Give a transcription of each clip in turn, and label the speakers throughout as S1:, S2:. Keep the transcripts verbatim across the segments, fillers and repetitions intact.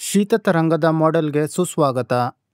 S1: ಶೀತ ತರಂಗದ ಮಾಡೆಲ್ಗೆ ಸುಸ್ವಾಗತ.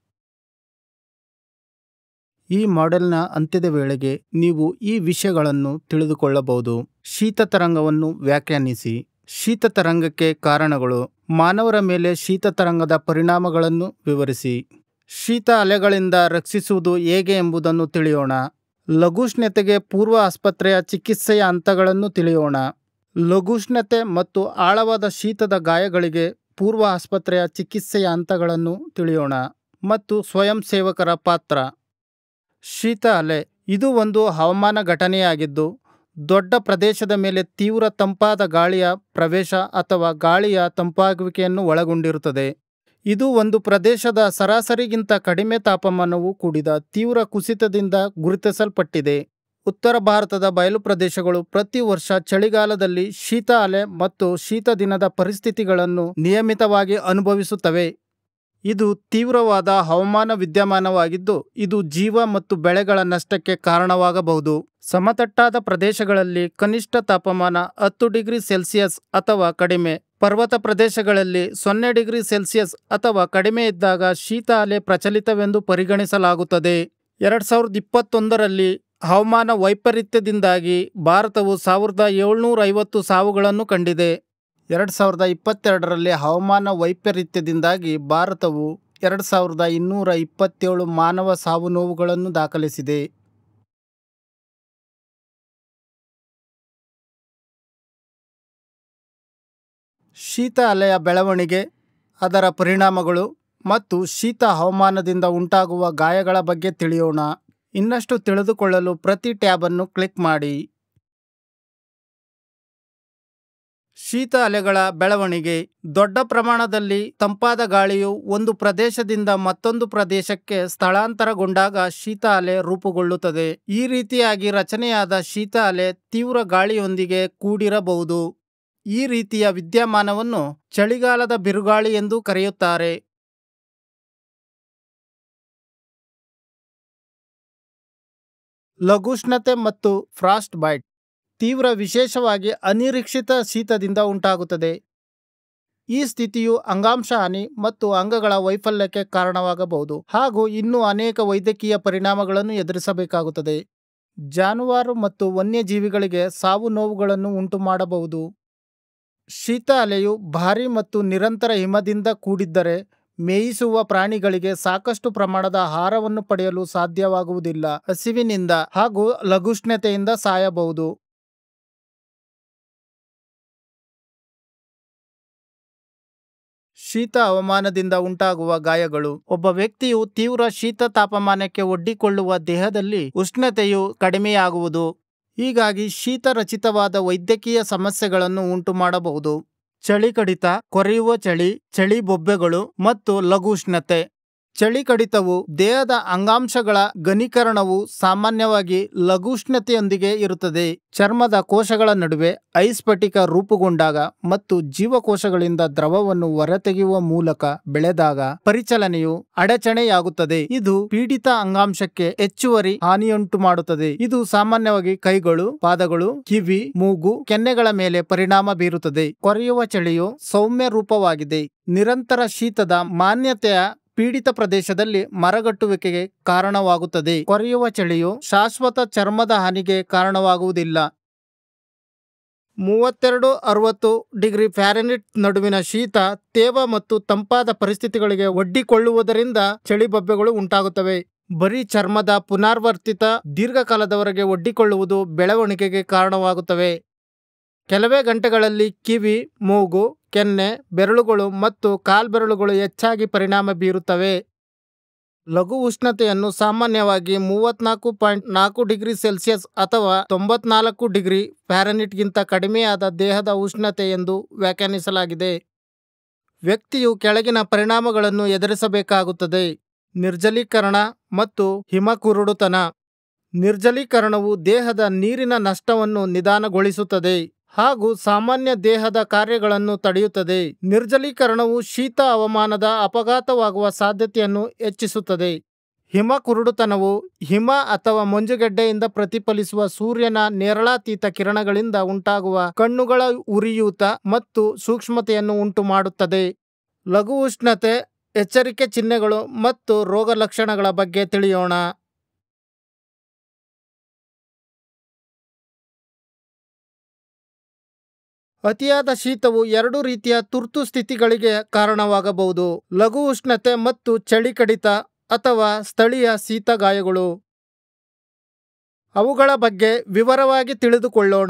S1: ಈ ಮಾಡೆಲ್ನ ಅಂತ್ಯದ ವೇಳೆಗೆ ನೀವು ಈ ವಿಷಯಗಳನ್ನು ತಿಳಿದುಕೊಳ್ಳಬಹುದು. ಶೀತ ತರಂಗವನ್ನು ವ್ಯಾಖ್ಯಾನಿಸಿ. ಶೀತ ತರಂಗಕ್ಕೆ ಕಾರಣಗಳು. ಮಾನವರ ಮೇಲೆ ಶೀತ ತರಂಗದ ಪರಿಣಾಮಗಳನ್ನು ವಿವರಿಸಿ. ಶೀತ ಅಲೆಗಳಿಂದ ರಕ್ಷಿಸುವುದು ಹೇಗೆ ಎಂಬುದನ್ನು ತಿಳಿಯೋಣ. ಲಘೂಷ್ಣತೆಗೆ ಪೂರ್ವ ಆಸ್ಪತ್ರೆಯ ಚಿಕಿತ್ಸೆಯ ಹಂತಗಳನ್ನು ತಿಳಿಯೋಣ. ಲಘೂಷ್ಣತೆ ಮತ್ತು ಆಳವಾದ ಶೀತದ ಗಾಯಗಳಿಗೆ ಪೂರ್ವ ಆಸ್ಪತ್ರೆಯ ಚಿಕಿತ್ಸೆಯ ಹಂತಗಳನ್ನು ತಿಳಿಯೋಣ ಮತ್ತು ಸ್ವಯಂ ಸೇವಕರ ಪಾತ್ರ. ಶೀತ ಅಲೆ ಇದು ಒಂದು ಹವಾಮಾನ ಘಟನೆಯಾಗಿದ್ದು, ದೊಡ್ಡ ಪ್ರದೇಶದ ಮೇಲೆ ತೀವ್ರ ತಂಪಾದ ಗಾಳಿಯ ಪ್ರವೇಶ ಅಥವಾ ಗಾಳಿಯ ತಂಪಾಗುವಿಕೆಯನ್ನು ಒಳಗೊಂಡಿರುತ್ತದೆ. ಇದು ಒಂದು ಪ್ರದೇಶದ ಸರಾಸರಿಗಿಂತ ಕಡಿಮೆ ತಾಪಮಾನವು ಕೂಡಿದ ತೀವ್ರ ಕುಸಿತದಿಂದ ಗುರುತಿಸಲ್ಪಟ್ಟಿದೆ. ಉತ್ತರ ಭಾರತದ ಬಯಲು ಪ್ರದೇಶಗಳು ಪ್ರತಿ ವರ್ಷ ಚಳಿಗಾಲದಲ್ಲಿ ಶೀತ ಅಲೆ ಮತ್ತು ಶೀತ ದಿನದ ಪರಿಸ್ಥಿತಿಗಳನ್ನು ನಿಯಮಿತವಾಗಿ ಅನುಭವಿಸುತ್ತವೆ. ಇದು ತೀವ್ರವಾದ ಹವಾಮಾನ ವಿದ್ಯಮಾನವಾಗಿದ್ದು, ಇದು ಜೀವ ಮತ್ತು ಬೆಳೆಗಳ ನಷ್ಟಕ್ಕೆ ಕಾರಣವಾಗಬಹುದು. ಸಮತಟ್ಟಾದ ಪ್ರದೇಶಗಳಲ್ಲಿ ಕನಿಷ್ಠ ತಾಪಮಾನ ಹತ್ತು ಡಿಗ್ರಿ ಸೆಲ್ಸಿಯಸ್ ಅಥವಾ ಕಡಿಮೆ, ಪರ್ವತ ಪ್ರದೇಶಗಳಲ್ಲಿ ಸೊನ್ನೆ ಡಿಗ್ರಿ ಸೆಲ್ಸಿಯಸ್ ಅಥವಾ ಕಡಿಮೆ ಇದ್ದಾಗ ಶೀತ ಅಲೆ ಪ್ರಚಲಿತವೆಂದು ಪರಿಗಣಿಸಲಾಗುತ್ತದೆ. ಎರಡ್ ಸಾವಿರದ ಇಪ್ಪತ್ತೊಂದರಲ್ಲಿ ಹವಾಮಾನ ವೈಪರೀತ್ಯದಿಂದಾಗಿ ಭಾರತವು ಸಾವಿರದ ಏಳ್ನೂರ ಐವತ್ತು ಸಾವುಗಳನ್ನು ಕಂಡಿದೆ. ಎರಡ್ ಸಾವಿರದ ಇಪ್ಪತ್ತೆರಡರಲ್ಲಿ ಹವಾಮಾನ ವೈಪರೀತ್ಯದಿಂದಾಗಿ ಭಾರತವು ಎರಡ್ ಸಾವಿರದ ಇನ್ನೂರ ಇಪ್ಪತ್ತೇಳು ಮಾನವ ಸಾವು ನೋವುಗಳನ್ನು ದಾಖಲಿಸಿದೆ. ಶೀತ ಅಲೆಯ ಬೆಳವಣಿಗೆ, ಅದರ ಪರಿಣಾಮಗಳು ಮತ್ತು ಶೀತ ಹವಾಮಾನದಿಂದ ಉಂಟಾಗುವ ಗಾಯಗಳ ಬಗ್ಗೆ ತಿಳಿಯೋಣ. ಇನ್ನಷ್ಟು ತಿಳಿದುಕೊಳ್ಳಲು ಪ್ರತಿ ಟ್ಯಾಬ್ ಅನ್ನು ಕ್ಲಿಕ್ ಮಾಡಿ. ಶೀತ ಅಲೆಗಳ ಬೆಳವಣಿಗೆ. ದೊಡ್ಡ ಪ್ರಮಾಣದಲ್ಲಿ ತಂಪಾದ ಗಾಳಿಯು ಒಂದು ಪ್ರದೇಶದಿಂದ ಮತ್ತೊಂದು ಪ್ರದೇಶಕ್ಕೆ ಸ್ಥಳಾಂತರಗೊಂಡಾಗ ಶೀತ ಅಲೆ ರೂಪುಗೊಳ್ಳುತ್ತದೆ. ಈ ರೀತಿಯಾಗಿ ರಚನೆಯಾದ ಶೀತ ಅಲೆ ತೀವ್ರ ಗಾಳಿಯೊಂದಿಗೆ ಕೂಡಿರಬಹುದು. ಈ ರೀತಿಯ ವಿದ್ಯಮಾನವನ್ನು ಚಳಿಗಾಲದ ಬಿರುಗಾಳಿ ಎಂದು ಕರೆಯುತ್ತಾರೆ. ಲಘೂಷ್ಣತೆ ಮತ್ತು ಫ್ರಾಸ್ಟ್ ಬೈಟ್. ತೀವ್ರ ವಿಶೇಷವಾಗಿ ಅನಿರೀಕ್ಷಿತ ಶೀತದಿಂದ ಉಂಟಾಗುತ್ತದೆ. ಈ ಸ್ಥಿತಿಯು ಅಂಗಾಂಶ ಹಾನಿ ಮತ್ತು ಅಂಗಗಳ ವೈಫಲ್ಯಕ್ಕೆ ಕಾರಣವಾಗಬಹುದು ಹಾಗೂ ಇನ್ನೂ ಅನೇಕ ವೈದ್ಯಕೀಯ ಪರಿಣಾಮಗಳನ್ನು ಎದುರಿಸಬೇಕಾಗುತ್ತದೆ. ಜಾನುವಾರು ಮತ್ತು ವನ್ಯಜೀವಿಗಳಿಗೆ ಸಾವು ನೋವುಗಳನ್ನು ಉಂಟು ಮಾಡಬಹುದು. ಶೀತ ಅಲೆಯು ಭಾರೀ ಮತ್ತು ನಿರಂತರ ಹಿಮದಿಂದ ಕೂಡಿದ್ದರೆ ಮೇಯಿಸುವ ಪ್ರಾಣಿಗಳಿಗೆ ಸಾಕಷ್ಟು ಪ್ರಮಾಣದ ಆಹಾರವನ್ನು ಪಡೆಯಲು ಸಾಧ್ಯವಾಗುವುದಿಲ್ಲ. ಹಸಿವಿನಿಂದ ಹಾಗೂ ಲಘೂಷ್ಣತೆಯಿಂದ ಸಾಯಬಹುದು. ಶೀತ ಹವಾಮಾನದಿಂದ ಉಂಟಾಗುವ ಗಾಯಗಳು. ಒಬ್ಬ ವ್ಯಕ್ತಿಯು ತೀವ್ರ ಶೀತ ತಾಪಮಾನಕ್ಕೆ ಒಡ್ಡಿಕೊಳ್ಳುವ ದೇಹದಲ್ಲಿ ಉಷ್ಣತೆಯು ಕಡಿಮೆಯಾಗುವುದು. ಹೀಗಾಗಿ ಶೀತ ರಚಿತವಾದ ವೈದ್ಯಕೀಯ ಸಮಸ್ಯೆಗಳನ್ನು ಉಂಟು ಮಾಡಬಹುದು. ಚಳಿ ಕಡಿತ, ಕೊರೆಯುವ ಚಳಿ, ಚಳಿ ಬೊಬ್ಬೆಗಳು ಮತ್ತು ಲಘೂಷ್ಣತೆ. ಚಳಿ ಕಡಿತವು ದೇಹದ ಅಂಗಾಂಶಗಳ ಘನೀಕರಣವು ಸಾಮಾನ್ಯವಾಗಿ ಲಘೂಷ್ಣತೆಯೊಂದಿಗೆ ಇರುತ್ತದೆ. ಚರ್ಮದ ಕೋಶಗಳ ನಡುವೆ ಐಸ್ಫಟಿಕ ರೂಪುಗೊಂಡಾಗ ಮತ್ತು ಜೀವಕೋಶಗಳಿಂದ ದ್ರವವನ್ನು ಹೊರತೆಗೆಯುವ ಮೂಲಕ ಬೆಳೆದಾಗ ಪರಿಚಲನೆಯು ಅಡಚಣೆಯಾಗುತ್ತದೆ. ಇದು ಪೀಡಿತ ಅಂಗಾಂಶಕ್ಕೆ ಹೆಚ್ಚುವರಿ ಹಾನಿಯುಂಟು ಮಾಡುತ್ತದೆ. ಇದು ಸಾಮಾನ್ಯವಾಗಿ ಕೈಗಳು, ಪಾದಗಳು, ಕಿವಿ, ಮೂಗು, ಕೆನ್ನೆಗಳ ಮೇಲೆ ಪರಿಣಾಮ ಬೀರುತ್ತದೆ. ಕೊರೆಯುವ ಚಳಿಯು ಸೌಮ್ಯ ರೂಪವಾಗಿದೆ. ನಿರಂತರ ಶೀತದ ಮಾನ್ಯತೆಯ ಪೀಡಿತ ಪ್ರದೇಶದಲ್ಲಿ ಮರಗಟ್ಟುವಿಕೆಗೆ ಕಾರಣವಾಗುತ್ತದೆ. ಕೊರೆಯುವ ಚಳಿಯು ಶಾಶ್ವತ ಚರ್ಮದ ಹಾನಿಗೆ ಕಾರಣವಾಗುವುದಿಲ್ಲ. ಮೂವತ್ತೆರಡು ಅರವತ್ತು ಡಿಗ್ರಿ ಫ್ಯಾರೆನ್ಹೀಟ್ ನಡುವಿನ ಶೀತ, ತೇವ ಮತ್ತು ತಂಪಾದ ಪರಿಸ್ಥಿತಿಗಳಿಗೆ ಒಡ್ಡಿಕೊಳ್ಳುವುದರಿಂದ ಚಳಿ ಬೊಬ್ಬೆಗಳು ಉಂಟಾಗುತ್ತವೆ. ಬರೀ ಚರ್ಮದ ಪುನರಾವರ್ತಿತ ದೀರ್ಘಕಾಲದವರೆಗೆ ಒಡ್ಡಿಕೊಳ್ಳುವುದು ಬೆಳವಣಿಗೆಗೆ ಕಾರಣವಾಗುತ್ತವೆ. ಕೆಲವೇ ಗಂಟೆಗಳಲ್ಲಿ ಕಿವಿ, ಮೂಗು, ಕೆನ್ನೆ, ಬೆರಳುಗಳು ಮತ್ತು ಕಾಲ್ಬೆರಳುಗಳು ಹೆಚ್ಚಾಗಿ ಪರಿಣಾಮ ಬೀರುತ್ತವೆ. ಲಘು ಉಷ್ಣತೆಯನ್ನು ಸಾಮಾನ್ಯವಾಗಿ ಮೂವತ್ನಾಲ್ಕು ಪಾಯಿಂಟ್ ನಾಲ್ಕು ಡಿಗ್ರಿ ಸೆಲ್ಸಿಯಸ್ ಅಥವಾ ತೊಂಬತ್ನಾಲ್ಕು ಡಿಗ್ರಿ ಫ್ಯಾರೆನ್ಹೀಟ್ಗಿಂತ ಕಡಿಮೆಯಾದ ದೇಹದ ಉಷ್ಣತೆ ಎಂದು ವ್ಯಾಖ್ಯಾನಿಸಲಾಗಿದೆ. ವ್ಯಕ್ತಿಯು ಕೆಳಗಿನ ಪರಿಣಾಮಗಳನ್ನು ಎದುರಿಸಬೇಕಾಗುತ್ತದೆ. ನಿರ್ಜಲೀಕರಣ ಮತ್ತು ಹಿಮಕುರುಡುತನ. ನಿರ್ಜಲೀಕರಣವು ದೇಹದ ನೀರಿನ ನಷ್ಟವನ್ನು ನಿಧಾನಗೊಳಿಸುತ್ತದೆ ಹಾಗೂ ಸಾಮಾನ್ಯ ದೇಹದ ಕಾರ್ಯಗಳನ್ನು ತಡೆಯುತ್ತದೆ. ನಿರ್ಜಲೀಕರಣವು ಶೀತ ಹವಾಮಾನದ ಅಪಘಾತವಾಗುವ ಸಾಧ್ಯತೆಯನ್ನು ಹೆಚ್ಚಿಸುತ್ತದೆ. ಹಿಮಕುರುಡುತನವು ಹಿಮ ಅಥವಾ ಮಂಜುಗಡ್ಡೆಯಿಂದ ಪ್ರತಿಫಲಿಸುವ ಸೂರ್ಯನ ನೇರಳಾತೀತ ಕಿರಣಗಳಿಂದ ಉಂಟಾಗುವ ಕಣ್ಣುಗಳ ಉರಿಯೂತ ಮತ್ತು ಸೂಕ್ಷ್ಮತೆಯನ್ನು ಉಂಟುಮಾಡುತ್ತದೆ. ಲಘು ಉಷ್ಣತೆ, ಎಚ್ಚರಿಕೆ ಚಿಹ್ನೆಗಳು ಮತ್ತು ರೋಗ ಲಕ್ಷಣಗಳ ಬಗ್ಗೆ ತಿಳಿಯೋಣ. ಅತಿಯಾದ ಶೀತವು ಎರಡು ರೀತಿಯ ತುರ್ತು ಸ್ಥಿತಿಗಳಿಗೆ ಕಾರಣವಾಗಬಹುದು: ಲಘು ಉಷ್ಣತೆ ಮತ್ತು ಚಳಿ ಕಡಿತ ಅಥವಾ ಸ್ಥಳೀಯ ಶೀತಗಾಯಗಳು. ಅವುಗಳ ಬಗ್ಗೆ ವಿವರವಾಗಿ ತಿಳಿದುಕೊಳ್ಳೋಣ.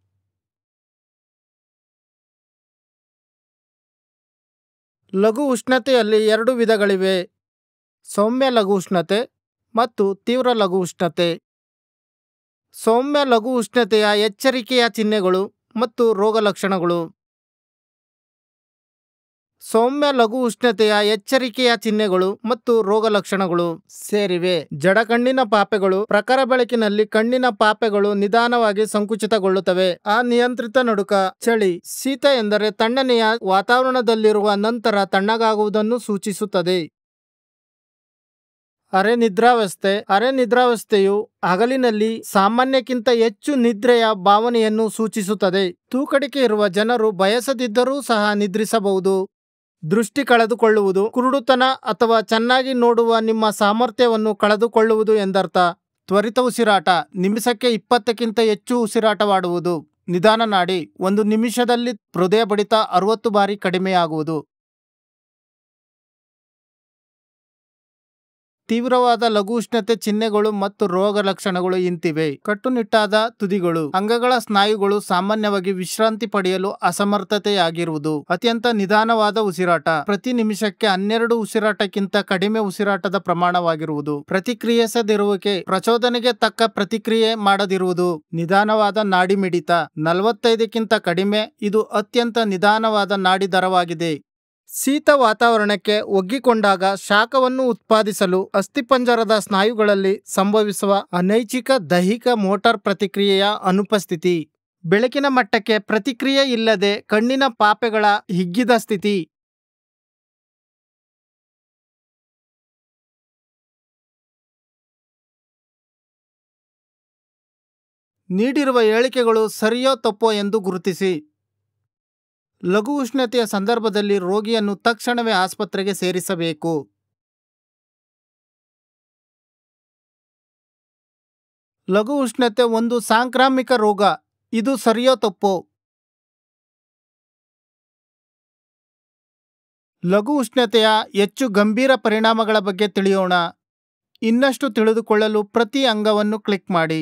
S1: ಲಘು ಉಷ್ಣತೆಯಲ್ಲಿ ಎರಡು ವಿಧಗಳಿವೆ: ಸೌಮ್ಯ ಲಘು ಉಷ್ಣತೆ ಮತ್ತು ತೀವ್ರ ಲಘು ಉಷ್ಣತೆ. ಸೌಮ್ಯ ಲಘು ಉಷ್ಣತೆಯ ಎಚ್ಚರಿಕೆಯ ಚಿಹ್ನೆಗಳು ಮತ್ತು ರೋಗಲಕ್ಷಣಗಳು. ಸೌಮ್ಯ ಲಘು ಉಷ್ಣತೆಯ ಎಚ್ಚರಿಕೆಯ ಚಿಹ್ನೆಗಳು ಮತ್ತು ರೋಗಲಕ್ಷಣಗಳು ಸೇರಿವೆ: ಜಡಕಣ್ಣಿನ ಪಾಪೆಗಳು. ಪ್ರಖರ ಬೆಳಕಿನಲ್ಲಿ ಕಣ್ಣಿನ ಪಾಪೆಗಳು ನಿಧಾನವಾಗಿ ಸಂಕುಚಿತಗೊಳ್ಳುತ್ತವೆ. ಅನಿಯಂತ್ರಿತ ನಡುಕ. ಚಳಿ. ಶೀತ ಎಂದರೆ ತಣ್ಣನೆಯ ವಾತಾವರಣದಲ್ಲಿರುವ ನಂತರ ತಣ್ಣಗಾಗುವುದನ್ನು ಸೂಚಿಸುತ್ತದೆ. ಅರೆ ನಿದ್ರಾವಸ್ಥೆ. ಅರೆ ನಿದ್ರಾವಸ್ಥೆಯು ಹಗಲಿನಲ್ಲಿ ಸಾಮಾನ್ಯಕ್ಕಿಂತ ಹೆಚ್ಚು ನಿದ್ರೆಯ ಭಾವನೆಯನ್ನು ಸೂಚಿಸುತ್ತದೆ. ತೂಕಡಿಕೆ ಇರುವ ಜನರು ಬಯಸದಿದ್ದರೂ ಸಹ ನಿದ್ರಿಸಬಹುದು. ದೃಷ್ಟಿ ಕಳೆದುಕೊಳ್ಳುವುದು, ಕುರುಡುತನ ಅಥವಾ ಚೆನ್ನಾಗಿ ನೋಡುವ ನಿಮ್ಮ ಸಾಮರ್ಥ್ಯವನ್ನು ಕಳೆದುಕೊಳ್ಳುವುದು ಎಂದರ್ಥ. ತ್ವರಿತ ಉಸಿರಾಟ. ನಿಮಿಷಕ್ಕೆ ಇಪ್ಪತ್ತಕ್ಕಿಂತ ಹೆಚ್ಚು ಉಸಿರಾಟವಾಡುವುದು. ನಿಧಾನ ನಾಡಿ. ಒಂದು ನಿಮಿಷದಲ್ಲಿ ಹೃದಯ ಬಡಿತ ಅರವತ್ತು ಬಾರಿ ಕಡಿಮೆಯಾಗುವುದು. ತೀವ್ರವಾದ ಲಘು ಉಷ್ಣತೆ ಚಿಹ್ನೆಗಳು ಮತ್ತು ರೋಗ ಲಕ್ಷಣಗಳು ಇಂತಿವೆ: ಕಟ್ಟುನಿಟ್ಟಾದ ತುದಿಗಳು. ಅಂಗಗಳ ಸ್ನಾಯುಗಳು ಸಾಮಾನ್ಯವಾಗಿ ವಿಶ್ರಾಂತಿ ಪಡೆಯಲು ಅಸಮರ್ಥತೆಯಾಗಿರುವುದು. ಅತ್ಯಂತ ನಿಧಾನವಾದ ಉಸಿರಾಟ. ಪ್ರತಿ ನಿಮಿಷಕ್ಕೆ ಹನ್ನೆರಡು ಉಸಿರಾಟಕ್ಕಿಂತ ಕಡಿಮೆ ಉಸಿರಾಟದ ಪ್ರಮಾಣವಾಗಿರುವುದು. ಪ್ರತಿಕ್ರಿಯಿಸದಿರುವಿಕೆ. ಪ್ರಚೋದನೆಗೆ ತಕ್ಕ ಪ್ರತಿಕ್ರಿಯೆ ಮಾಡದಿರುವುದು. ನಿಧಾನವಾದ ನಾಡಿ ಮಿಡಿತ. ನಲವತ್ತೈದಕ್ಕಿಂತ ಕಡಿಮೆ. ಇದು ಅತ್ಯಂತ ನಿಧಾನವಾದ ನಾಡಿ ದರವಾಗಿದೆ. ಶೀತ ವಾತಾವರಣಕ್ಕೆ ಒಗ್ಗಿಕೊಂಡಾಗ ಶಾಖವನ್ನು ಉತ್ಪಾದಿಸಲು ಅಸ್ಥಿಪಂಜರದ ಸ್ನಾಯುಗಳಲ್ಲಿ ಸಂಭವಿಸುವ ಅನೈಚ್ಛಿಕ ದೈಹಿಕ ಮೋಟಾರ್ ಪ್ರತಿಕ್ರಿಯೆಯ ಅನುಪಸ್ಥಿತಿ. ಬೆಳಕಿನ ಮಟ್ಟಕ್ಕೆ ಪ್ರತಿಕ್ರಿಯೆ ಇಲ್ಲದೆ ಕಣ್ಣಿನ ಪಾಪೆಗಳ ಹಿಗ್ಗಿದ ಸ್ಥಿತಿ. ನೀಡಿರುವ ಹೇಳಿಕೆಗಳು ಸರಿಯೋ ತಪ್ಪೋ ಎಂದು ಗುರುತಿಸಿ. ಲಘು ಉಷ್ಣತೆಯ ಸಂದರ್ಭದಲ್ಲಿ ರೋಗಿಯನ್ನು ತಕ್ಷಣವೇ ಆಸ್ಪತ್ರೆಗೆ ಸೇರಿಸಬೇಕು. ಲಘು ಉಷ್ಣತೆ ಒಂದು ಸಾಂಕ್ರಾಮಿಕ ರೋಗ. ಇದು ಸರಿಯೋ ತಪ್ಪೋ? ಲಘು ಉಷ್ಣತೆಯ ಹೆಚ್ಚು ಗಂಭೀರ ಪರಿಣಾಮಗಳ ಬಗ್ಗೆ ತಿಳಿಯೋಣ. ಇನ್ನಷ್ಟು ತಿಳಿದುಕೊಳ್ಳಲು ಪ್ರತಿ ಅಂಗವನ್ನು ಕ್ಲಿಕ್ ಮಾಡಿ.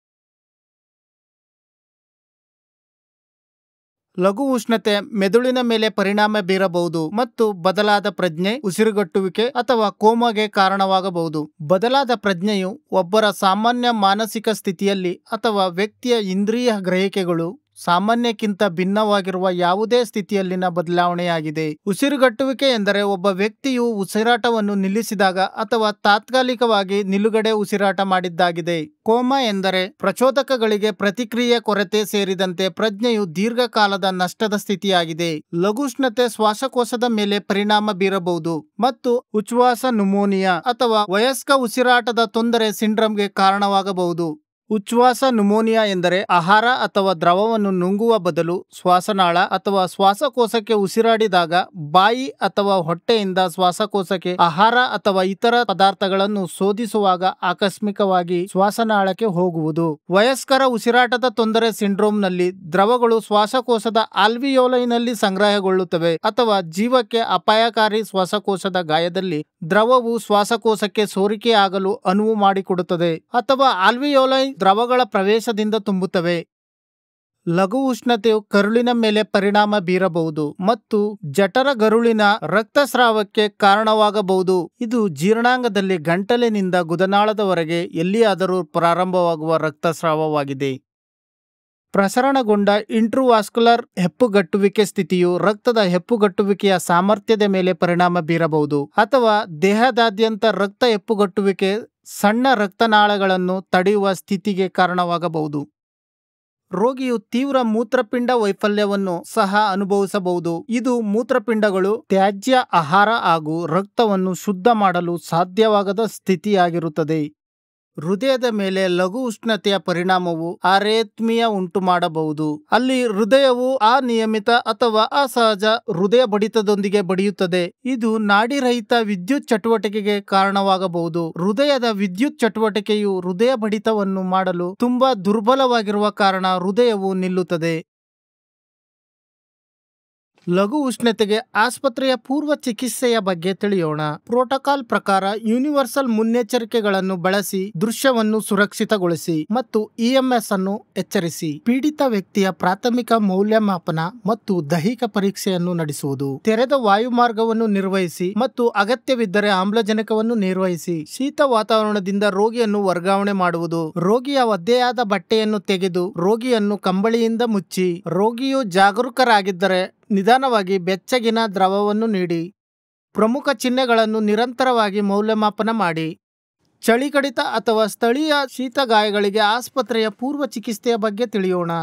S1: ಲಘು ಉಷ್ಣತೆ ಮೆದುಳಿನ ಮೇಲೆ ಪರಿಣಾಮ ಬೀರಬಹುದು ಮತ್ತು ಬದಲಾದ ಪ್ರಜ್ಞೆ, ಉಸಿರುಗಟ್ಟುವಿಕೆ ಅಥವಾ ಕೋಮಾಗೆ ಕಾರಣವಾಗಬಹುದು. ಬದಲಾದ ಪ್ರಜ್ಞೆಯು ಒಬ್ಬರ ಸಾಮಾನ್ಯ ಮಾನಸಿಕ ಸ್ಥಿತಿಯಲ್ಲಿ ಅಥವಾ ವ್ಯಕ್ತಿಯ ಇಂದ್ರಿಯ ಗ್ರಹಿಕೆಗಳು ಸಾಮಾನ್ಯಕ್ಕಿಂತ ಭಿನ್ನವಾಗಿರುವ ಯಾವುದೇ ಸ್ಥಿತಿಯಲ್ಲಿನ ಬದಲಾವಣೆಯಾಗಿದೆ. ಉಸಿರುಗಟ್ಟುವಿಕೆ ಎಂದರೆ ಒಬ್ಬ ವ್ಯಕ್ತಿಯು ಉಸಿರಾಟವನ್ನು ನಿಲ್ಲಿಸಿದಾಗ ಅಥವಾ ತಾತ್ಕಾಲಿಕವಾಗಿ ನಿಲುಗಡೆ ಉಸಿರಾಟ ಮಾಡಿದ್ದಾಗಿದೆ. ಕೋಮಾ ಎಂದರೆ ಪ್ರಚೋದಕಗಳಿಗೆ ಪ್ರತಿಕ್ರಿಯೆ ಕೊರತೆ ಸೇರಿದಂತೆ ಪ್ರಜ್ಞೆಯು ದೀರ್ಘಕಾಲದ ನಷ್ಟದ ಸ್ಥಿತಿಯಾಗಿದೆ. ಲಘುಷ್ಣತೆ ಶ್ವಾಸಕೋಶದ ಮೇಲೆ ಪರಿಣಾಮ ಬೀರಬಹುದು ಮತ್ತು ಉಚ್ಛ್ವಾಸ ನ್ಯುಮೋನಿಯಾ ಅಥವಾ ವಯಸ್ಕ ಉಸಿರಾಟದ ತೊಂದರೆ ಸಿಂಡ್ರೋಮ್ಗೆ ಕಾರಣವಾಗಬಹುದು. ಉಚ್ಛ್ವಾಸ ನ್ಯುಮೋನಿಯಾ ಎಂದರೆ ಆಹಾರ ಅಥವಾ ದ್ರವವನ್ನು ನುಂಗುವ ಬದಲು ಶ್ವಾಸನಾಳ ಅಥವಾ ಶ್ವಾಸಕೋಶಕ್ಕೆ ಉಸಿರಾಡಿದಾಗ ಬಾಯಿ ಅಥವಾ ಹೊಟ್ಟೆಯಿಂದ ಶ್ವಾಸಕೋಶಕ್ಕೆ ಆಹಾರ ಅಥವಾ ಇತರ ಪದಾರ್ಥಗಳನ್ನು ಶೋಧಿಸುವಾಗ ಆಕಸ್ಮಿಕವಾಗಿ ಶ್ವಾಸನಾಳಕ್ಕೆ ಹೋಗುವುದು. ವಯಸ್ಕರ ಉಸಿರಾಟದ ತೊಂದರೆ ಸಿಂಡ್ರೋಮ್ನಲ್ಲಿ ದ್ರವಗಳು ಶ್ವಾಸಕೋಶದ ಆಲ್ವಿಯೋಲೈನಲ್ಲಿ ಸಂಗ್ರಹಗೊಳ್ಳುತ್ತವೆ ಅಥವಾ ಜೀವಕ್ಕೆ ಅಪಾಯಕಾರಿ ಶ್ವಾಸಕೋಶದ ಗಾಯದಲ್ಲಿ ದ್ರವವು ಶ್ವಾಸಕೋಶಕ್ಕೆ ಸೋರಿಕೆಯಾಗಲು ಅನುವು ಮಾಡಿಕೊಡುತ್ತದೆ ಅಥವಾ ಆಲ್ವಿಯೋಲೈ ದ್ರವಗಳ ಪ್ರವೇಶದಿಂದ ತುಂಬುತ್ತವೆ. ಲಘು ಉಷ್ಣತೆಯು ಕರುಳಿನ ಮೇಲೆ ಪರಿಣಾಮ ಬೀರಬಹುದು ಮತ್ತು ಜಠರ ಗರುಳಿನ ರಕ್ತಸ್ರಾವಕ್ಕೆ ಕಾರಣವಾಗಬಹುದು. ಇದು ಜೀರ್ಣಾಂಗದಲ್ಲಿ ಗಂಟಲಿನಿಂದ ಗುದನಾಳದವರೆಗೆ ಎಲ್ಲಿಯಾದರೂ ಪ್ರಾರಂಭವಾಗುವ ರಕ್ತಸ್ರಾವವಾಗಿದೆ. ಪ್ರಸರಣಗೊಂಡ ಇಂಟ್ರಾವಾಸ್ಕ್ಯುಲರ್ ಹೆಪ್ಪುಗಟ್ಟುವಿಕೆ ಸ್ಥಿತಿಯು ರಕ್ತದ ಹೆಪ್ಪುಗಟ್ಟುವಿಕೆಯ ಸಾಮರ್ಥ್ಯದ ಮೇಲೆ ಪರಿಣಾಮ ಬೀರಬಹುದು ಅಥವಾ ದೇಹದಾದ್ಯಂತ ರಕ್ತ ಹೆಪ್ಪುಗಟ್ಟುವಿಕೆ ಸಣ್ಣ ರಕ್ತನಾಳಗಳನ್ನು ತಡೆಯುವ ಸ್ಥಿತಿಗೆ ಕಾರಣವಾಗಬಹುದು. ರೋಗಿಯು ತೀವ್ರ ಮೂತ್ರಪಿಂಡ ವೈಫಲ್ಯವನ್ನು ಸಹ ಅನುಭವಿಸಬಹುದು. ಇದು ಮೂತ್ರಪಿಂಡಗಳು ತ್ಯಾಜ್ಯ ಆಹಾರ ಹಾಗೂ ರಕ್ತವನ್ನು ಶುದ್ಧ ಮಾಡಲು ಸಾಧ್ಯವಾಗದ ಸ್ಥಿತಿಯಾಗಿರುತ್ತದೆ. ಹೃದಯದ ಮೇಲೆ ಲಘು ಉಷ್ಣತೆಯ ಪರಿಣಾಮವು ಅರೇತ್ಮಿಯ ಉಂಟು ಮಾಡಬಹುದು. ಅಲ್ಲಿ ಹೃದಯವು ಅನಿಯಮಿತ ಅಥವಾ ಅಸಹಜ ಹೃದಯ ಬಡಿತದೊಂದಿಗೆ ಬಡಿಯುತ್ತದೆ. ಇದು ನಾಡಿರಹಿತ ವಿದ್ಯುತ್ ಚಟುವಟಿಕೆಗೆ ಕಾರಣವಾಗಬಹುದು. ಹೃದಯದ ವಿದ್ಯುತ್ ಚಟುವಟಿಕೆಯು ಹೃದಯ ಬಡಿತವನ್ನು ಮಾಡಲು ತುಂಬಾ ದುರ್ಬಲವಾಗಿರುವ ಕಾರಣ ಹೃದಯವು ನಿಲ್ಲುತ್ತದೆ. ಲಘು ಉಷ್ಣತೆಗೆ ಆಸ್ಪತ್ರೆಯ ಪೂರ್ವ ಚಿಕಿತ್ಸೆಯ ಬಗ್ಗೆ ತಿಳಿಯೋಣ. ಪ್ರೋಟೋಕಾಲ್ ಪ್ರಕಾರ ಯೂನಿವರ್ಸಲ್ ಮುನ್ನೆಚ್ಚರಿಕೆಗಳನ್ನು ಬಳಸಿ ದೃಶ್ಯವನ್ನು ಸುರಕ್ಷಿತಗೊಳಿಸಿ ಮತ್ತು ಇಎಂಎಸ್ ಅನ್ನು ಎಚ್ಚರಿಸಿ. ಪೀಡಿತ ವ್ಯಕ್ತಿಯ ಪ್ರಾಥಮಿಕ ಮೌಲ್ಯಮಾಪನ ಮತ್ತು ದೈಹಿಕ ಪರೀಕ್ಷೆಯನ್ನು ನಡೆಸುವುದು. ತೆರೆದ ವಾಯುಮಾರ್ಗವನ್ನು ನಿರ್ವಹಿಸಿ ಮತ್ತು ಅಗತ್ಯವಿದ್ದರೆ ಆಮ್ಲಜನಕವನ್ನು ನಿರ್ವಹಿಸಿ. ಶೀತ ವಾತಾವರಣದಿಂದ ರೋಗಿಯನ್ನು ವರ್ಗಾವಣೆ ಮಾಡುವುದು. ರೋಗಿಯ ಒದ್ದೆಯಾದ ಬಟ್ಟೆಯನ್ನು ತೆಗೆದು ರೋಗಿಯನ್ನು ಕಂಬಳಿಯಿಂದ ಮುಚ್ಚಿ. ರೋಗಿಯು ಜಾಗರೂಕರಾಗಿದ್ದರೆ ನಿಧಾನವಾಗಿ ಬೆಚ್ಚಗಿನ ದ್ರವವನ್ನು ನೀಡಿ. ಪ್ರಮುಖ ಚಿಹ್ನೆಗಳನ್ನು ನಿರಂತರವಾಗಿ ಮೌಲ್ಯಮಾಪನ ಮಾಡಿ. ಚಳಿ ಕಡಿತ ಅಥವಾ ಸ್ಥಳೀಯ ಶೀತ ಗಾಯಗಳಿಗೆ ಆಸ್ಪತ್ರೆಯ ಪೂರ್ವ ಚಿಕಿತ್ಸೆಯ ಬಗ್ಗೆ ತಿಳಿಯೋಣ.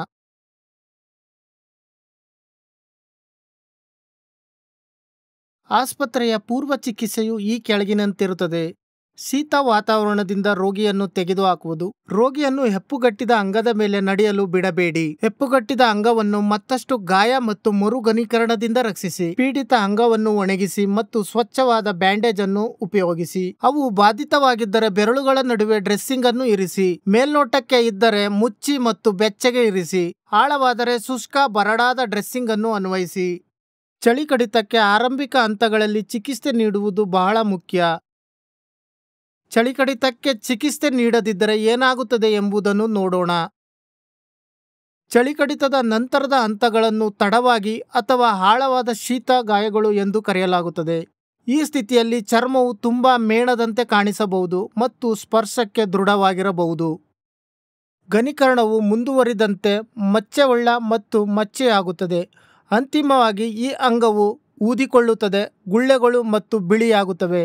S1: ಆಸ್ಪತ್ರೆಯ ಪೂರ್ವ ಚಿಕಿತ್ಸೆಯು ಈ ಕೆಳಗಿನಂತಿರುತ್ತದೆ. ಶೀತ ವಾತಾವರಣದಿಂದ ರೋಗಿಯನ್ನು ತೆಗೆದುಹಾಕುವುದು. ರೋಗಿಯನ್ನು ಹೆಪ್ಪುಗಟ್ಟಿದ ಅಂಗದ ಮೇಲೆ ನಡೆಯಲು ಬಿಡಬೇಡಿ. ಹೆಪ್ಪುಗಟ್ಟಿದ ಅಂಗವನ್ನು ಮತ್ತಷ್ಟು ಗಾಯ ಮತ್ತು ಮರುಘನೀಕರಣದಿಂದ ರಕ್ಷಿಸಿ. ಪೀಡಿತ ಅಂಗವನ್ನು ಒಣಗಿಸಿ ಮತ್ತು ಸ್ವಚ್ಛವಾದ ಬ್ಯಾಂಡೇಜ್ ಅನ್ನು ಉಪಯೋಗಿಸಿ. ಅವು ಬಾಧಿತವಾಗಿದ್ದರೆ ಬೆರಳುಗಳ ನಡುವೆ ಡ್ರೆಸ್ಸಿಂಗ್ ಅನ್ನು ಇರಿಸಿ. ಮೇಲ್ನೋಟಕ್ಕೆ ಇದ್ದರೆ ಮುಚ್ಚಿ ಮತ್ತು ಬೆಚ್ಚಗೆ ಇರಿಸಿ. ಆಳವಾದರೆ ಶುಷ್ಕ ಬರಡಾದ ಡ್ರೆಸ್ಸಿಂಗ್ ಅನ್ನು ಅನ್ವಯಿಸಿ. ಚಳಿ ಕಡಿತಕ್ಕೆ ಆರಂಭಿಕ ಹಂತಗಳಲ್ಲಿ ಚಿಕಿತ್ಸೆ ನೀಡುವುದು ಬಹಳ ಮುಖ್ಯ. ಚಳಿ ಕಡಿತಕ್ಕೆ ಚಿಕಿತ್ಸೆ ನೀಡದಿದ್ದರೆ ಏನಾಗುತ್ತದೆ ಎಂಬುದನ್ನು ನೋಡೋಣ. ಚಳಿ ಕಡಿತದ ನಂತರದ ಹಂತಗಳನ್ನು ತಡವಾಗಿ ಅಥವಾ ಆಳವಾದ ಶೀತ ಗಾಯಗಳು ಎಂದು ಕರೆಯಲಾಗುತ್ತದೆ. ಈ ಸ್ಥಿತಿಯಲ್ಲಿ ಚರ್ಮವು ತುಂಬಾ ಮೇಣದಂತೆ ಕಾಣಿಸಬಹುದು ಮತ್ತು ಸ್ಪರ್ಶಕ್ಕೆ ದೃಢವಾಗಿರಬಹುದು. ಘನೀಕರಣವು ಮುಂದುವರಿದಂತೆ ಮಚ್ಚೆವುಳ್ಳ ಮತ್ತು ಮಚ್ಚೆಯಾಗುತ್ತದೆ. ಅಂತಿಮವಾಗಿ ಈ ಅಂಗವು ಊದಿಕೊಳ್ಳುತ್ತದೆ, ಗುಳ್ಳೆಗಳು ಮತ್ತು ಬಿಳಿಯಾಗುತ್ತವೆ.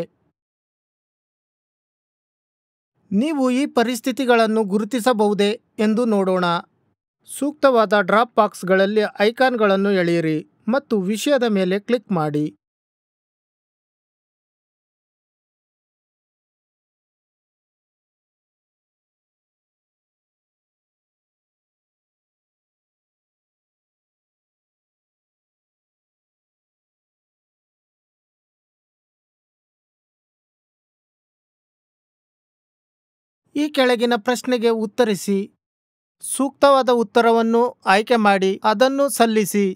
S1: ನೀವು ಈ ಪರಿಸ್ಥಿತಿಗಳನ್ನು ಗುರುತಿಸಬಹುದೇ ಎಂದು ನೋಡೋಣ. ಸೂಕ್ತವಾದ ಡ್ರಾಪ್ ಬಾಕ್ಸ್ಗಳಲ್ಲಿ ಐಕಾನ್ಗಳನ್ನು ಎಳೆಯಿರಿ ಮತ್ತು ವಿಷಯದ ಮೇಲೆ ಕ್ಲಿಕ್ ಮಾಡಿ. ಈ ಕೆಳಗಿನ ಪ್ರಶ್ನೆಗೆ ಉತ್ತರಿಸಿ. ಸೂಕ್ತವಾದ ಉತ್ತರವನ್ನು ಆಯ್ಕೆ ಮಾಡಿ ಅದನ್ನು ಸಲ್ಲಿಸಿ.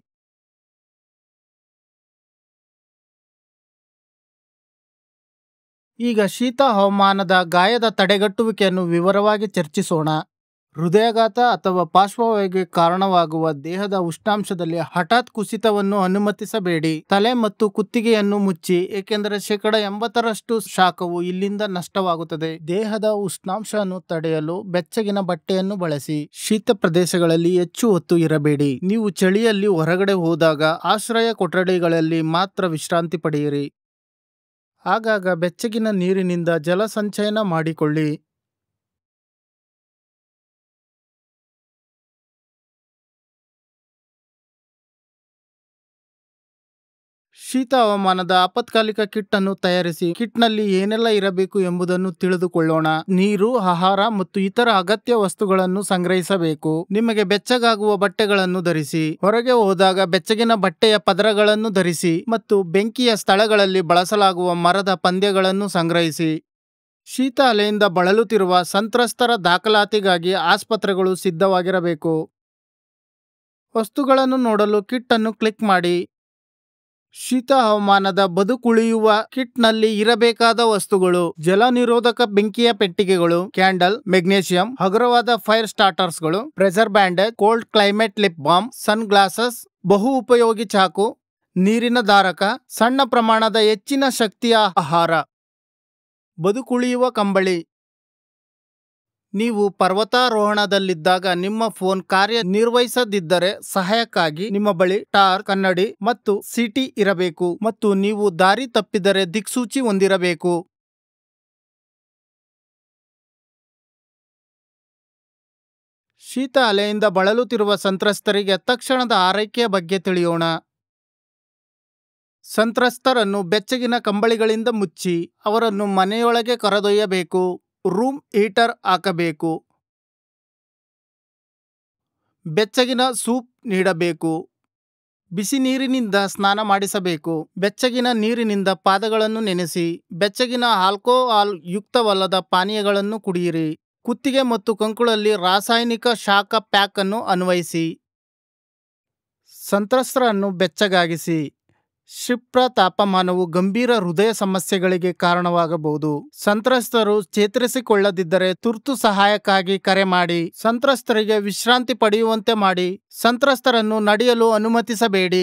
S1: ಈಗ ಶೀತ ಹವಾಮಾನದ ಗಾಯದ ತಡೆಗಟ್ಟುವಿಕೆಯನ್ನು ವಿವರವಾಗಿ ಚರ್ಚಿಸೋಣ. ಹೃದಯಾಘಾತ ಅಥವಾ ಪಾರ್ಶ್ವವಾಯುವಿಗೆ ಕಾರಣವಾಗುವ ದೇಹದ ಉಷ್ಣಾಂಶದಲ್ಲಿ ಹಠಾತ್ ಕುಸಿತವನ್ನು ಅನುಮತಿಸಬೇಡಿ. ತಲೆ ಮತ್ತು ಕುತ್ತಿಗೆಯನ್ನು ಮುಚ್ಚಿ, ಏಕೆಂದರೆ ಶೇಕಡ ಎಂಬತ್ತರಷ್ಟು ಶಾಖವು ಇಲ್ಲಿಂದ ನಷ್ಟವಾಗುತ್ತದೆ. ದೇಹದ ಉಷ್ಣಾಂಶವನ್ನು ತಡೆಯಲು ಬೆಚ್ಚಗಿನ ಬಟ್ಟೆಯನ್ನು ಬಳಸಿ. ಶೀತ ಪ್ರದೇಶಗಳಲ್ಲಿ ಹೆಚ್ಚು ಹೊತ್ತು ಇರಬೇಡಿ. ನೀವು ಚಳಿಯಲ್ಲಿ ಹೊರಗಡೆ ಹೋದಾಗ ಆಶ್ರಯ ಕೊಠಡಿಗಳಲ್ಲಿ ಮಾತ್ರ ವಿಶ್ರಾಂತಿ ಪಡೆಯಿರಿ. ಆಗಾಗ ಬೆಚ್ಚಗಿನ ನೀರಿನಿಂದ ಜಲ ಸಂಚಯನ ಮಾಡಿಕೊಳ್ಳಿ. ಶೀತ ಹವಾಮಾನದ ಆಪತ್ಕಾಲಿಕ ಕಿಟ್ ಅನ್ನು ತಯಾರಿಸಿ. ಕಿಟ್ನಲ್ಲಿ ಏನೆಲ್ಲ ಇರಬೇಕು ಎಂಬುದನ್ನು ತಿಳಿದುಕೊಳ್ಳೋಣ. ನೀರು, ಆಹಾರ ಮತ್ತು ಇತರ ಅಗತ್ಯ ವಸ್ತುಗಳನ್ನು ಸಂಗ್ರಹಿಸಬೇಕು. ನಿಮಗೆ ಬೆಚ್ಚಗಾಗುವ ಬಟ್ಟೆಗಳನ್ನು ಧರಿಸಿ. ಹೊರಗೆ ಹೋದಾಗ ಬೆಚ್ಚಗಿನ ಬಟ್ಟೆಯ ಪದರಗಳನ್ನು ಧರಿಸಿ ಮತ್ತು ಬೆಂಕಿಯ ಸ್ಥಳಗಳಲ್ಲಿ ಬಳಸಲಾಗುವ ಮರದ ಪಂದ್ಯಗಳನ್ನು ಸಂಗ್ರಹಿಸಿ. ಶೀತ ಅಲೆಯಿಂದ ಬಳಲುತ್ತಿರುವ ಸಂತ್ರಸ್ತರ ದಾಖಲಾತಿಗಾಗಿ ಆಸ್ಪತ್ರೆಗಳು ಸಿದ್ಧವಾಗಿರಬೇಕು. ವಸ್ತುಗಳನ್ನು ನೋಡಲು ಕಿಟ್ ಅನ್ನು ಕ್ಲಿಕ್ ಮಾಡಿ. ಶೀತ ಹವಾಮಾನದ ಬದುಕುಳಿಯುವ ಕಿಟ್ನಲ್ಲಿ ಇರಬೇಕಾದ ವಸ್ತುಗಳು: ಜಲ ನಿರೋಧಕ ಬೆಂಕಿಯ ಪೆಟ್ಟಿಗೆಗಳು, ಕ್ಯಾಂಡಲ್, ಮೆಗ್ನೇಷಿಯಂ, ಹಗುರವಾದ ಫೈರ್ ಸ್ಟಾರ್ಟರ್ಸ್ಗಳು, pressure bandage, cold climate lip balm, sunglasses, ಬಹು ಉಪಯೋಗಿ ಚಾಕು, ನೀರಿನ ಧಾರಕ, ಸಣ್ಣ ಪ್ರಮಾಣದ ಹೆಚ್ಚಿನ ಶಕ್ತಿಯ ಆಹಾರ. ಬದುಕುಳಿಯುವ ಕಂಬಳಿ. ನೀವು ಪರ್ವತಾರೋಹಣದಲ್ಲಿದ್ದಾಗ ನಿಮ್ಮ ಫೋನ್ ಕಾರ್ಯನಿರ್ವಹಿಸದಿದ್ದರೆ ಸಹಾಯಕ್ಕಾಗಿ ನಿಮ್ಮ ಬಳಿ ಟಾರ್ಚ್, ಕನ್ನಡಿ ಮತ್ತು ಸಿಟಿ ಇರಬೇಕು ಮತ್ತು ನೀವು ದಾರಿ ತಪ್ಪಿದರೆ ದಿಕ್ಸೂಚಿ ಹೊಂದಿರಬೇಕು. ಶೀತ ಅಲೆಯಿಂದ ಬಳಲುತ್ತಿರುವ ಸಂತ್ರಸ್ತರಿಗೆ ತಕ್ಷಣದ ಆರೈಕೆಯ ಬಗ್ಗೆ ತಿಳಿಯೋಣ. ಸಂತ್ರಸ್ತರನ್ನು ಬೆಚ್ಚಗಿನ ಕಂಬಳಿಗಳಿಂದ ಮುಚ್ಚಿ ಅವರನ್ನು ಮನೆಯೊಳಗೆ ಕರೆದೊಯ್ಯಬೇಕು. ರೂಮ್ ಹೀಟರ್ ಹಾಕಬೇಕು. ಬೆಚ್ಚಗಿನ ಸೂಪ್ ನೀಡಬೇಕು. ಬಿಸಿ ನೀರಿನಿಂದ ಸ್ನಾನ ಮಾಡಿಸಬೇಕು. ಬೆಚ್ಚಗಿನ ನೀರಿನಿಂದ ಪಾದಗಳನ್ನು ನೆನೆಸಿ ಬೆಚ್ಚಗಿನ ಆಲ್ಕೋಹಾಲ್ ಯುಕ್ತವಲ್ಲದ ಪಾನೀಯಗಳನ್ನು ಕುಡಿಯಿರಿ. ಕುತ್ತಿಗೆ ಮತ್ತು ಕಂಕುಳಲ್ಲಿ ರಾಸಾಯನಿಕ ಶಾಖ ಪ್ಯಾಕ್ ಅನ್ನು ಅನ್ವಯಿಸಿ ಸಂತ್ರಸ್ತರನ್ನು ಬೆಚ್ಚಗಾಗಿಸಿ. ಕ್ಷಿಪ್ರ ತಾಪಮಾನವು ಗಂಭೀರ ಹೃದಯ ಸಮಸ್ಯೆಗಳಿಗೆ ಕಾರಣವಾಗಬಹುದು. ಸಂತ್ರಸ್ತರು ಚೇತರಿಸಿಕೊಳ್ಳದಿದ್ದರೆ ತುರ್ತು ಸಹಾಯಕ್ಕಾಗಿ ಕರೆ ಮಾಡಿ. ಸಂತ್ರಸ್ತರಿಗೆ ವಿಶ್ರಾಂತಿ ಪಡೆಯುವಂತೆ ಮಾಡಿ. ಸಂತ್ರಸ್ತರನ್ನು ನಡೆಯಲು ಅನುಮತಿಸಬೇಡಿ.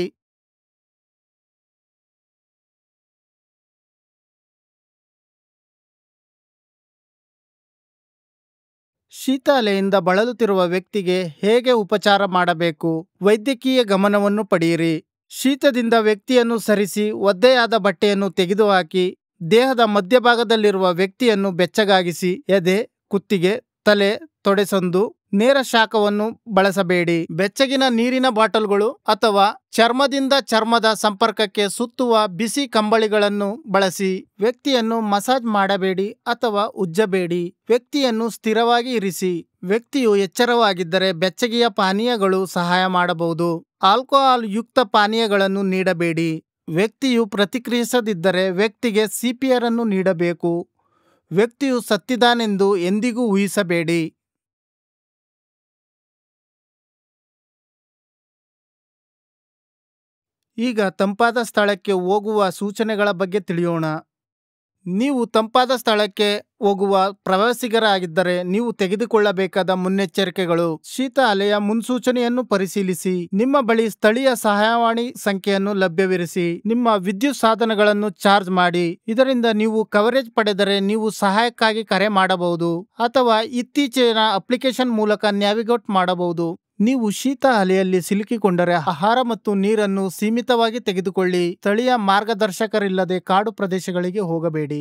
S1: ಶೀತ ಅಲೆಯಿಂದ ಬಳಲುತ್ತಿರುವ ವ್ಯಕ್ತಿಗೆ ಹೇಗೆ ಉಪಚಾರ ಮಾಡಬೇಕು? ವೈದ್ಯಕೀಯ ಗಮನವನ್ನು ಪಡೆಯಿರಿ. ಶೀತದಿಂದ ವ್ಯಕ್ತಿಯನ್ನು ಸರಿಸಿ ಒದ್ದೆಯಾದ ಬಟ್ಟೆಯನ್ನು ತೆಗೆದುಹಾಕಿ ದೇಹದ ಮಧ್ಯಭಾಗದಲ್ಲಿರುವ ವ್ಯಕ್ತಿಯನ್ನು ಬೆಚ್ಚಗಾಗಿಸಿ. ಎದೆ, ಕುತ್ತಿಗೆ, ತಲೆ, ತೊಡೆಸಂದು ನೇರ ಶಾಖವನ್ನು ಬಳಸಬೇಡಿ. ಬೆಚ್ಚಗಿನ ನೀರಿನ ಬಾಟಲ್ಗಳು ಅಥವಾ ಚರ್ಮದಿಂದ ಚರ್ಮದ ಸಂಪರ್ಕಕ್ಕೆ ಸುತ್ತುವ ಬಿಸಿ ಕಂಬಳಿಗಳನ್ನು ಬಳಸಿ. ವ್ಯಕ್ತಿಯನ್ನು ಮಸಾಜ್ ಮಾಡಬೇಡಿ ಅಥವಾ ಉಜ್ಜಬೇಡಿ. ವ್ಯಕ್ತಿಯನ್ನು ಸ್ಥಿರವಾಗಿ ಇರಿಸಿ. ವ್ಯಕ್ತಿಯು ಎಚ್ಚರವಾಗಿದ್ದರೆ ಬೆಚ್ಚಗೆಯ ಪಾನೀಯಗಳು ಸಹಾಯ ಮಾಡಬಹುದು. ಆಲ್ಕೋಹಾಲ್ ಯುಕ್ತ ಪಾನೀಯಗಳನ್ನು ನೀಡಬೇಡಿ. ವ್ಯಕ್ತಿಯು ಪ್ರತಿಕ್ರಿಯಿಸದಿದ್ದರೆ ವ್ಯಕ್ತಿಗೆ ಸಿಪಿಆರ್ ಅನ್ನು ನೀಡಬೇಕು. ವ್ಯಕ್ತಿಯು ಸತ್ತಿದ್ದಾನೆಂದು ಎಂದಿಗೂ ಊಹಿಸಬೇಡಿ. ಈಗ ತಂಪಾದ ಸ್ಥಳಕ್ಕೆ ಹೋಗುವ ಸೂಚನೆಗಳ ಬಗ್ಗೆ ತಿಳಿಯೋಣ. ನೀವು ತಂಪಾದ ಸ್ಥಳಕ್ಕೆ ಹೋಗುವ ಪ್ರವಾಸಿಗರಾಗಿದ್ದರೆ ನೀವು ತೆಗೆದುಕೊಳ್ಳಬೇಕಾದ ಮುನ್ನೆಚ್ಚರಿಕೆಗಳು. ಶೀತ ಅಲೆಯ ಮುನ್ಸೂಚನೆಯನ್ನು ಪರಿಶೀಲಿಸಿ. ನಿಮ್ಮ ಬಳಿ ಸ್ಥಳೀಯ ಸಹಾಯವಾಣಿ ಸಂಖ್ಯೆಯನ್ನು ಲಭ್ಯವಿರಿಸಿ. ನಿಮ್ಮ ವಿದ್ಯುತ್ ಸಾಧನಗಳನ್ನು ಚಾರ್ಜ್ ಮಾಡಿ. ಇದರಿಂದ ನೀವು ಕವರೇಜ್ ಪಡೆದರೆ ನೀವು ಸಹಾಯಕ್ಕಾಗಿ ಕರೆ ಮಾಡಬಹುದು ಅಥವಾ ಇತ್ತೀಚಿನ ಅಪ್ಲಿಕೇಶನ್ ಮೂಲಕ ನ್ಯಾವಿಗೇಟ್ ಮಾಡಬಹುದು. ನೀವು ಶೀತ ಅಲೆಯಲ್ಲಿ ಸಿಲುಕಿಕೊಂಡರೆ ಆಹಾರ ಮತ್ತು ನೀರನ್ನು ಸೀಮಿತವಾಗಿ ತೆಗೆದುಕೊಳ್ಳಿ. ಸ್ಥಳೀಯ ಮಾರ್ಗದರ್ಶಕರಿಲ್ಲದೆ ಕಾಡು ಪ್ರದೇಶಗಳಿಗೆ ಹೋಗಬೇಡಿ.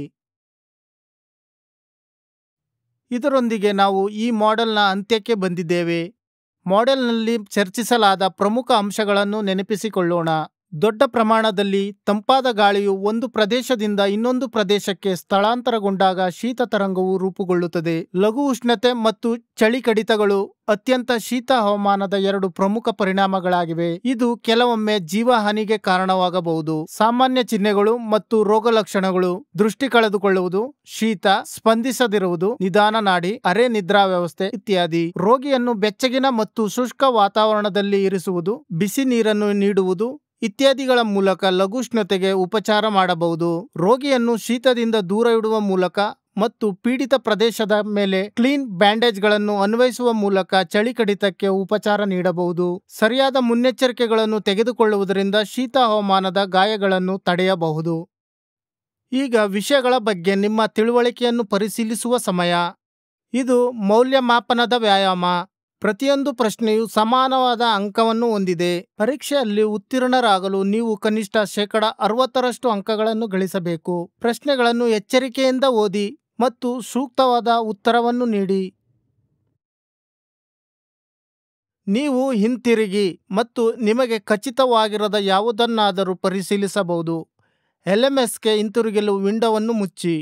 S1: ಇದರೊಂದಿಗೆ ನಾವು ಈ ಮಾಡೆಲ್ನ ಅಂತ್ಯಕ್ಕೆ ಬಂದಿದ್ದೇವೆ. ಮಾಡೆಲ್ನಲ್ಲಿ ಚರ್ಚಿಸಲಾದ ಪ್ರಮುಖ ಅಂಶಗಳನ್ನು ನೆನಪಿಸಿಕೊಳ್ಳೋಣ. ದೊಡ್ಡ ಪ್ರಮಾಣದಲ್ಲಿ ತಂಪಾದ ಗಾಳಿಯು ಒಂದು ಪ್ರದೇಶದಿಂದ ಇನ್ನೊಂದು ಪ್ರದೇಶಕ್ಕೆ ಸ್ಥಳಾಂತರಗೊಂಡಾಗ ಶೀತ ತರಂಗವು ರೂಪುಗೊಳ್ಳುತ್ತದೆ. ಲಘು ಉಷ್ಣತೆ ಮತ್ತು ಚಳಿ ಕಡಿತಗಳು ಅತ್ಯಂತ ಶೀತ ಹವಾಮಾನದ ಎರಡು ಪ್ರಮುಖ ಪರಿಣಾಮಗಳಾಗಿವೆ. ಇದು ಕೆಲವೊಮ್ಮೆ ಜೀವಹಾನಿಗೆ ಕಾರಣವಾಗಬಹುದು. ಸಾಮಾನ್ಯ ಚಿಹ್ನೆಗಳು ಮತ್ತು ರೋಗಲಕ್ಷಣಗಳು: ದೃಷ್ಟಿ ಕಳೆದುಕೊಳ್ಳುವುದು, ಶೀತ, ಸ್ಪಂದಿಸದಿರುವುದು, ನಿಧಾನ ನಾಡಿ, ಅರೆ ನಿದ್ರಾ ವ್ಯವಸ್ಥೆ ಇತ್ಯಾದಿ. ರೋಗಿಯನ್ನು ಬೆಚ್ಚಗಿನ ಮತ್ತು ಶುಷ್ಕ ವಾತಾವರಣದಲ್ಲಿ ಇರಿಸುವುದು, ಬಿಸಿ ನೀರನ್ನು ನೀಡುವುದು ಇತ್ಯಾದಿಗಳ ಮೂಲಕ ಲಘುಷ್ಣತೆಗೆ ಉಪಚಾರ ಮಾಡಬಹುದು. ರೋಗಿಯನ್ನು ಶೀತದಿಂದ ದೂರ ಇಡುವ ಮೂಲಕ ಮತ್ತು ಪೀಡಿತ ಪ್ರದೇಶದ ಮೇಲೆ ಕ್ಲೀನ್ ಬ್ಯಾಂಡೇಜ್ಗಳನ್ನು ಅನ್ವಯಿಸುವ ಮೂಲಕ ಚಳಿ ಕಡಿತಕ್ಕೆ ಉಪಚಾರ ನೀಡಬಹುದು. ಸರಿಯಾದ ಮುನ್ನೆಚ್ಚರಿಕೆಗಳನ್ನು ತೆಗೆದುಕೊಳ್ಳುವುದರಿಂದ ಶೀತ ಹವಾಮಾನದ ಗಾಯಗಳನ್ನು ತಡೆಯಬಹುದು. ಈಗ ವಿಷಯಗಳ ಬಗ್ಗೆ ನಿಮ್ಮ ತಿಳುವಳಿಕೆಯನ್ನು ಪರಿಶೀಲಿಸುವ ಸಮಯ. ಇದು ಮೌಲ್ಯಮಾಪನದ ವ್ಯಾಯಾಮ. ಪ್ರತಿಯೊಂದು ಪ್ರಶ್ನೆಯು ಸಮಾನವಾದ ಅಂಕವನ್ನು ಹೊಂದಿದೆ. ಪರೀಕ್ಷೆಯಲ್ಲಿ ಉತ್ತೀರ್ಣರಾಗಲು ನೀವು ಕನಿಷ್ಠ ಶೇಕಡ ಅರವತ್ತರಷ್ಟು ಅಂಕಗಳನ್ನು ಗಳಿಸಬೇಕು. ಪ್ರಶ್ನೆಗಳನ್ನು ಎಚ್ಚರಿಕೆಯಿಂದ ಓದಿ ಮತ್ತು ಸೂಕ್ತವಾದ ಉತ್ತರವನ್ನು ನೀಡಿ. ನೀವು ಹಿಂತಿರುಗಿ ಮತ್ತು ನಿಮಗೆ ಖಚಿತವಾಗಿರದ ಯಾವುದನ್ನಾದರೂ ಪರಿಶೀಲಿಸಬಹುದು. ಎಲ್ಎಂಎಸ್ಗೆ ಹಿಂತಿರುಗಲು ವಿಂಡೋವನ್ನು ಮುಚ್ಚಿ.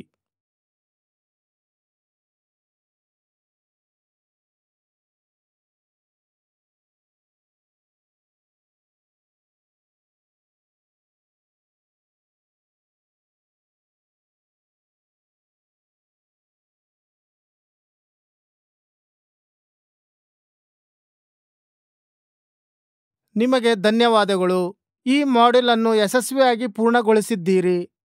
S1: ನಿಮಗೆ ಧನ್ಯವಾದಗಳು. ಈ ಮಾಡ್ಯೂಲ್ ಅನ್ನು ಯಶಸ್ವಿಯಾಗಿ ಪೂರ್ಣಗೊಳಿಸಿದ್ದೀರಿ.